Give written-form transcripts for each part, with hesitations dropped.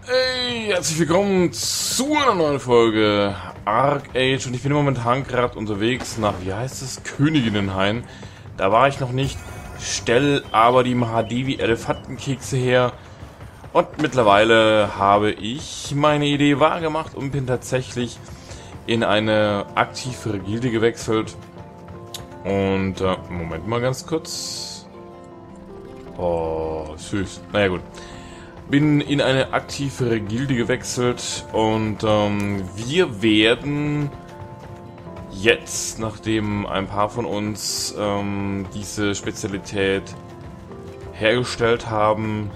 Hey, herzlich willkommen zu einer neuen Folge Arc Age und ich bin momentan gerade unterwegs nach, wie heißt es, Königinnenhain. Da war ich noch nicht, stell aber die Mahadevi Elefantenkekse her und mittlerweile habe ich meine Idee wahrgemacht und bin tatsächlich in eine aktivere Gilde gewechselt. Und, Moment mal ganz kurz. Oh, süß. Naja, gut. Bin in eine aktivere Gilde gewechselt und wir werden jetzt, nachdem ein paar von uns diese Spezialität hergestellt haben,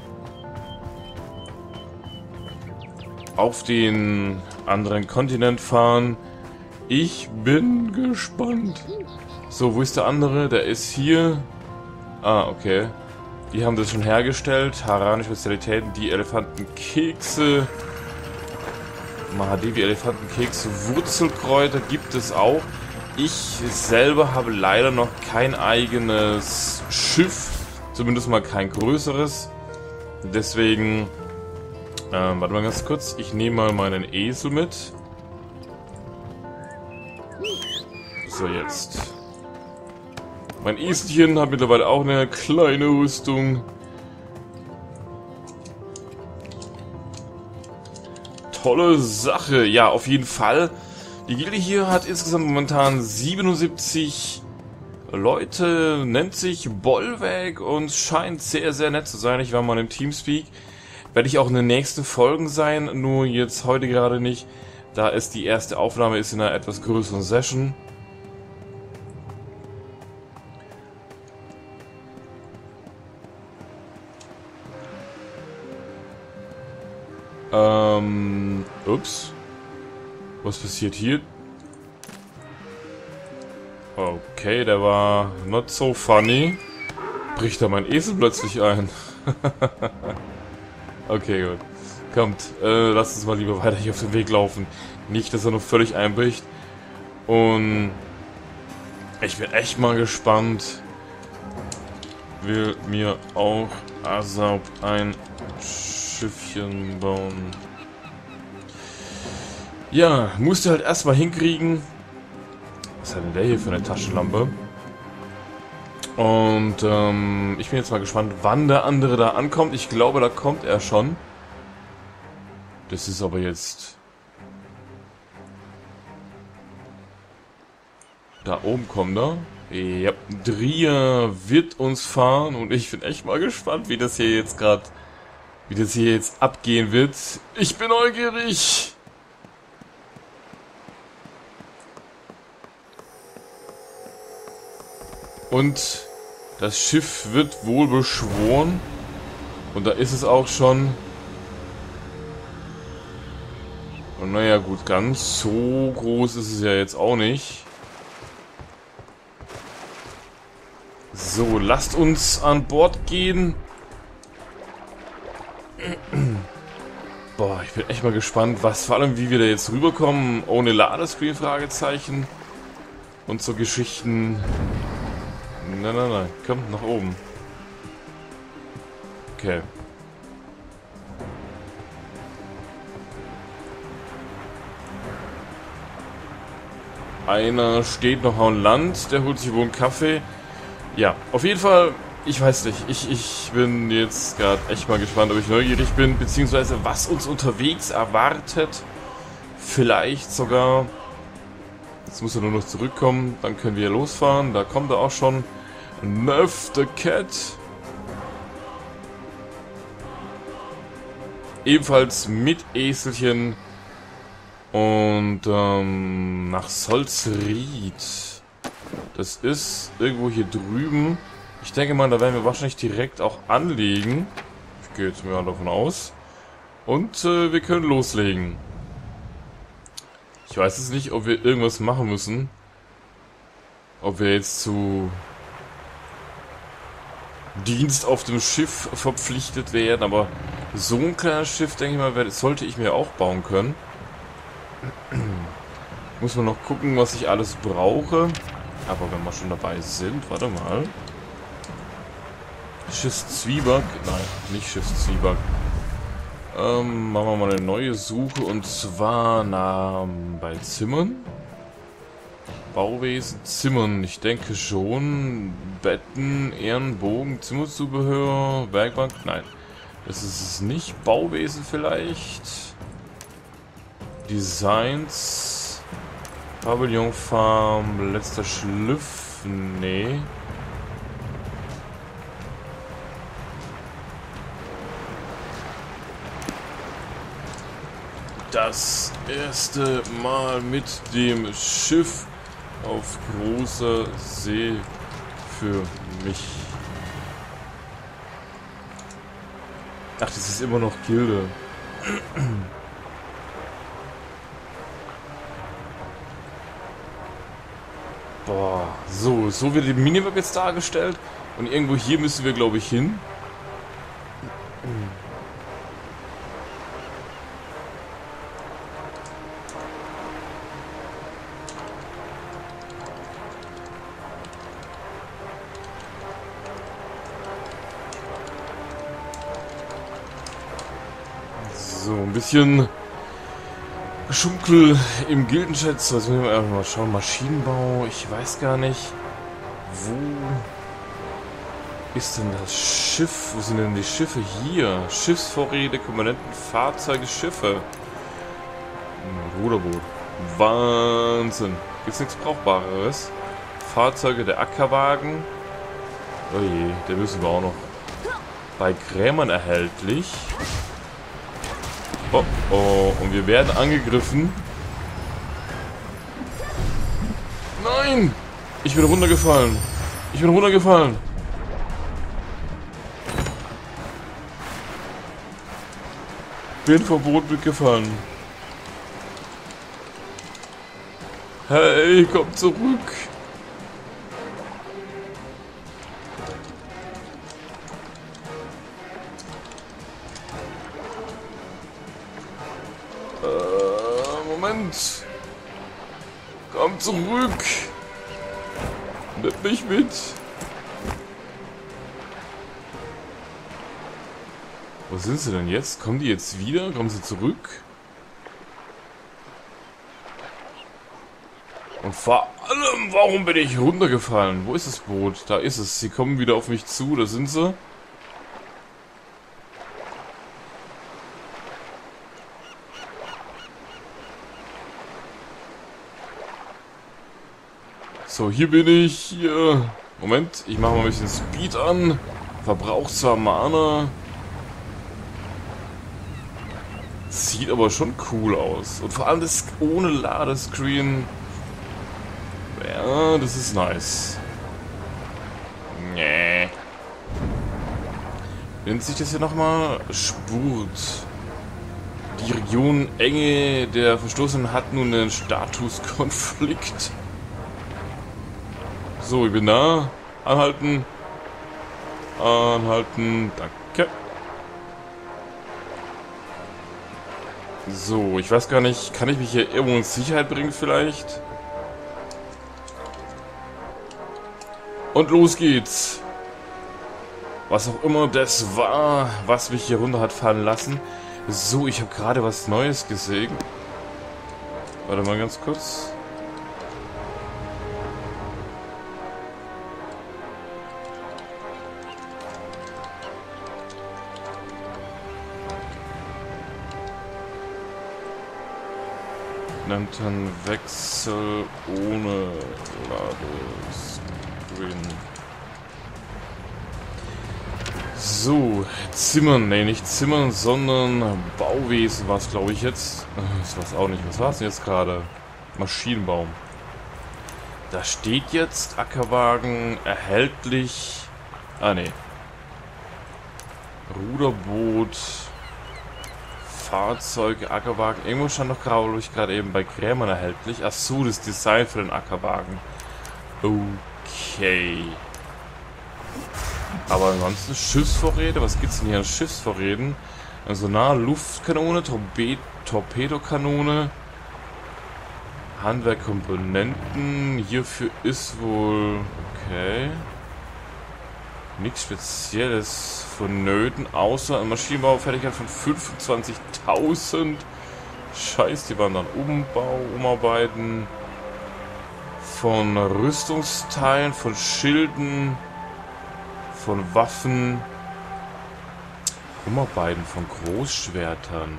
auf den anderen Kontinent fahren. Ich bin gespannt. So, wo ist der andere? Der ist hier. Ah, okay. Die haben das schon hergestellt. Harani-Spezialitäten, die Elefantenkekse. Mahadevi Elefantenkekse, Wurzelkräuter gibt es auch. Ich selber habe leider noch kein eigenes Schiff. Zumindest mal kein größeres. Deswegen, warte mal ganz kurz. Ich nehme mal meinen Esel mit. So, jetzt. Mein Eselchen hat mittlerweile auch eine kleine Rüstung. Tolle Sache. Ja, auf jeden Fall. Die Gilde hier hat insgesamt momentan 77 Leute, nennt sich Bollwerk und scheint sehr, sehr nett zu sein. Ich war mal im Teamspeak. Werde ich auch in den nächsten Folgen sein, nur jetzt heute gerade nicht, da es die erste Aufnahme ist in einer etwas größeren Session. Ups. Was passiert hier? Okay, der war not so funny. Bricht da mein Esel plötzlich ein? Okay, gut. Kommt, lasst uns mal lieber weiter hier auf den Weg laufen. Nicht, dass er noch völlig einbricht. Und ich bin echt mal gespannt. Will mir auch Asaup ein Schiffchen bauen. Ja, musste halt erstmal hinkriegen. Was hat denn der hier für eine Taschenlampe? Und ich bin jetzt mal gespannt, wann der andere da ankommt. Ich glaube, da kommt er schon. Das ist aber jetzt... Da oben kommt er. Ja, Dria wird uns fahren und ich bin echt mal gespannt, wie das hier jetzt gerade... Wie das hier jetzt abgehen wird. Ich bin neugierig! Und das Schiff wird wohl beschworen. Und da ist es auch schon. Und naja gut, ganz so groß ist es ja jetzt auch nicht. So, lasst uns an Bord gehen. Boah, ich bin echt mal gespannt, was vor allem wie wir da jetzt rüberkommen. Ohne Ladescreen, Fragezeichen. Und so Geschichten. Nein, kommt nach oben. Okay. Einer steht noch an Land, der holt sich wohl einen Kaffee. Ja, auf jeden Fall, ich weiß nicht, ich bin jetzt gerade echt mal gespannt, ob ich neugierig bin, beziehungsweise was uns unterwegs erwartet. Vielleicht sogar, jetzt muss er nur noch zurückkommen, dann können wir losfahren, da kommt er auch schon. Neuf the Cat. Ebenfalls mit Eselchen. Und nach Solzried. Das ist irgendwo hier drüben. Ich denke mal, da werden wir wahrscheinlich direkt auch anlegen. Ich gehe jetzt mal davon aus. Und wir können loslegen. Ich weiß jetzt nicht, ob wir irgendwas machen müssen. Ob wir jetzt zu Dienst auf dem Schiff verpflichtet werden, aber so ein kleines Schiff, denke ich mal, sollte ich mir auch bauen können. Muss man noch gucken, was ich alles brauche. Aber wenn wir schon dabei sind, warte mal. Schiffszwieback, nein, nicht Schiffszwieback. Machen wir mal eine neue Suche und zwar bei Zimmern. Bauwesen, Zimmern, ich denke schon. Betten, Ehrenbogen, Zimmerzubehör, Werkbank, nein. Das ist es nicht. Bauwesen vielleicht. Designs. Pavillonfarm, letzter Schliff, nee. Das erste Mal mit dem Schiff auf großer See für mich. Ach, das ist immer noch Gilde. Boah, so wird die Minimap jetzt dargestellt. Und irgendwo hier müssen wir, glaube ich, hin. So, ein bisschen Geschunkel im Gildenchat. So, jetzt müssen wir einfach mal schauen. Maschinenbau, ich weiß gar nicht. Wo ist denn das Schiff? Wo sind denn die Schiffe hier? Schiffsvorräte, Komponenten, Fahrzeuge, Schiffe. Ruderboot. Wahnsinn. Gibt's nichts Brauchbareres? Fahrzeuge, der Ackerwagen. Oh je, der müssen wir auch noch. Bei Krämern erhältlich. Oh oh, und wir werden angegriffen. Nein! Ich bin runtergefallen. Ich bin runtergefallen. Bin vom Boot mitgefallen. Hey, komm zurück. Moment. Komm zurück. Nimm mich mit. Wo sind sie denn jetzt? Kommen die jetzt wieder? Kommen sie zurück? Und vor allem, warum bin ich runtergefallen? Wo ist das Boot? Da ist es. Sie kommen wieder auf mich zu. Da sind sie. So, hier bin ich. Hier. Moment, ich mache mal ein bisschen Speed an. Verbraucht zwar Mana. Sieht aber schon cool aus. Und vor allem das ohne Ladescreen. Ja, das ist nice. Nee. Nennt sich das hier nochmal? Spurt. Die Region Enge der Verstoßenen hat nun einen Statuskonflikt. So, ich bin da. Anhalten. Anhalten. Danke. So, ich weiß gar nicht, kann ich mich hier irgendwo in Sicherheit bringen vielleicht? Und los geht's. Was auch immer das war, was mich hier runter hat fallen lassen. So, ich habe gerade was Neues gesehen. Warte mal ganz kurz. Nennt Wechsel ohne Ladescreen. So, Zimmern, nee, nicht Zimmern, sondern Bauwesen war es, glaube ich, jetzt. Das war es auch nicht. Was war es denn jetzt gerade? Maschinenbau. Da steht jetzt Ackerwagen erhältlich. Ah, nee. Ruderboot. Fahrzeuge, Ackerwagen. Irgendwo stand doch gerade eben bei Krämern erhältlich. Ach so, das Design für den Ackerwagen. Okay. Aber ansonsten Schiffsvorräte. Was gibt's denn hier an Schiffsvorräten? Also Luftkanone, Torpedokanone, Handwerkkomponenten. Hierfür ist wohl okay. Nichts Spezielles vonnöten, außer eine Maschinenbaufertigkeit von 25.000. Scheiß, die waren dann Umarbeiten von Rüstungsteilen, von Schilden, von Waffen, Umarbeiten von Großschwertern.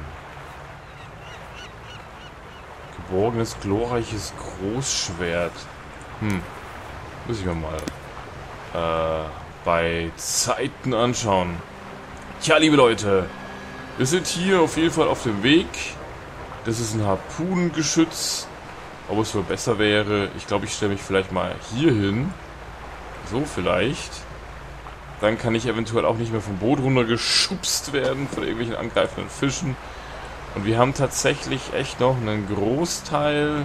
Geborgenes, glorreiches Großschwert. Muss ich mir mal bei Zeiten anschauen. Tja, liebe Leute, wir sind hier auf jeden Fall auf dem Weg. Das ist ein Harpunengeschütz. Ob es wohl besser wäre, ich glaube, ich stelle mich vielleicht mal hier hin. So vielleicht. Dann kann ich eventuell auch nicht mehr vom Boot runtergeschubst werden von irgendwelchen angreifenden Fischen. Und wir haben tatsächlich echt noch einen Großteil...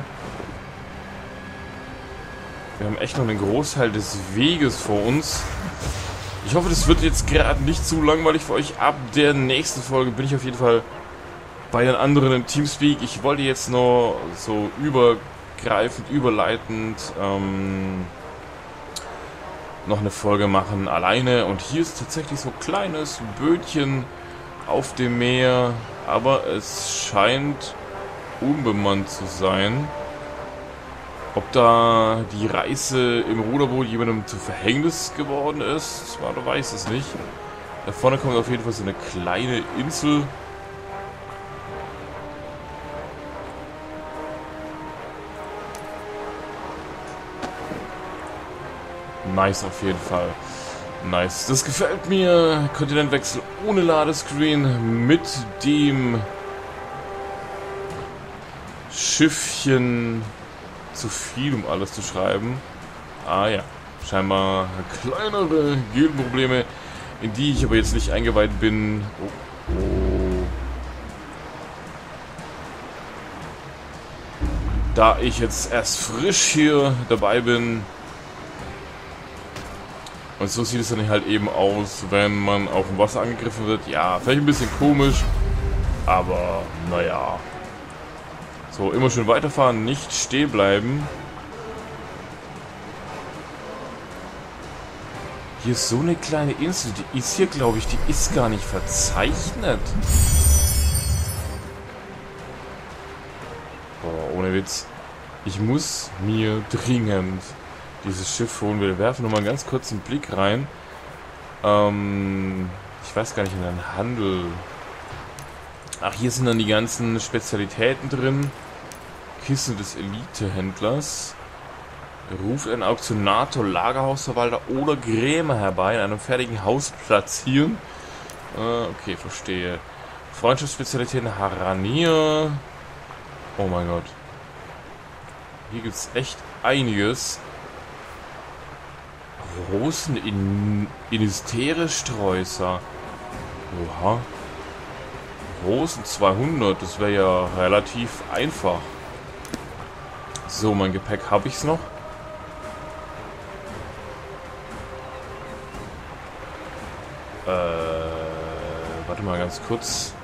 Wir haben echt noch einen Großteil des Weges vor uns. Ich hoffe, das wird jetzt gerade nicht zu langweilig für euch. Ab der nächsten Folge bin ich auf jeden Fall bei den anderen im Teamspeak. Ich wollte jetzt nur so übergreifend, überleitend noch eine Folge machen alleine. Und hier ist tatsächlich so ein kleines Bötchen auf dem Meer. Aber es scheint unbemannt zu sein. Ob da die Reise im Ruderboot jemandem zu Verhängnis geworden ist, man weiß es nicht. Da vorne kommt auf jeden Fall so eine kleine Insel. Nice auf jeden Fall. Nice. Das gefällt mir. Kontinentwechsel ohne Ladescreen mit dem Schiffchen. Zu viel, um alles zu schreiben. Ah ja, scheinbar kleinere Gildenprobleme, in die ich aber jetzt nicht eingeweiht bin. Da ich jetzt erst frisch hier dabei bin. Und so sieht es dann halt eben aus, wenn man auf dem Wasser angegriffen wird. Ja, vielleicht ein bisschen komisch, aber naja. So, immer schön weiterfahren, nicht stehen bleiben. Hier ist so eine kleine Insel, die ist hier, glaube ich, die ist gar nicht verzeichnet. Boah, ohne Witz. Ich muss mir dringend dieses Schiff holen. Wir werfen nochmal einen ganz kurzen Blick rein. Ich weiß gar nicht, in den Handel... Ach, hier sind dann die ganzen Spezialitäten drin. Kiste des Elite-Händlers. Ruft ein Auktionator, Lagerhausverwalter oder Grämer herbei in einem fertigen Haus platzieren. Okay, verstehe. Freundschaftsspezialitäten Haranier. Oh mein Gott. Hier gibt es echt einiges. Rosen Inistere-Sträußer. Oha. Rosen 200, das wäre ja relativ einfach. So, mein Gepäck habe ich's noch. Warte mal ganz kurz.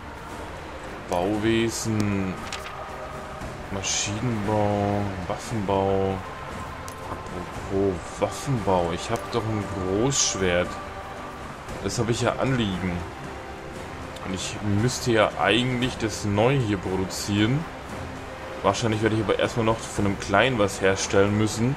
Bauwesen, Maschinenbau, Waffenbau. Apropos Waffenbau, ich habe doch ein Großschwert. Das habe ich ja anliegen. Und ich müsste ja eigentlich das Neue hier produzieren. Wahrscheinlich werde ich aber erstmal noch von einem Kleinen was herstellen müssen.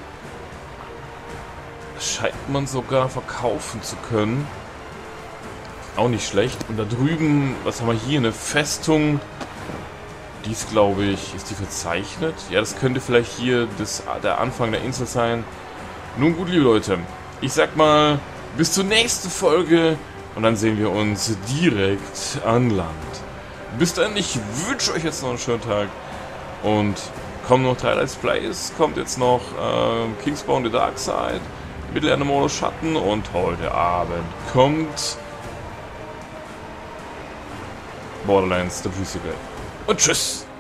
Das scheint man sogar verkaufen zu können. Auch nicht schlecht. Und da drüben, was haben wir hier? Eine Festung. Die ist, glaube ich, ist die verzeichnet? Ja, das könnte vielleicht hier der Anfang der Insel sein. Nun gut, liebe Leute. Ich sag mal, bis zur nächsten Folge. Und dann sehen wir uns direkt an Land. Bis dann, ich wünsche euch jetzt noch einen schönen Tag. Und kommen noch 3 Let's Plays. Kommt jetzt noch Kingspawn the Dark Side, Mittelerde-Modus Schatten. Und heute Abend kommt Borderlands The Crucible. Und tschüss!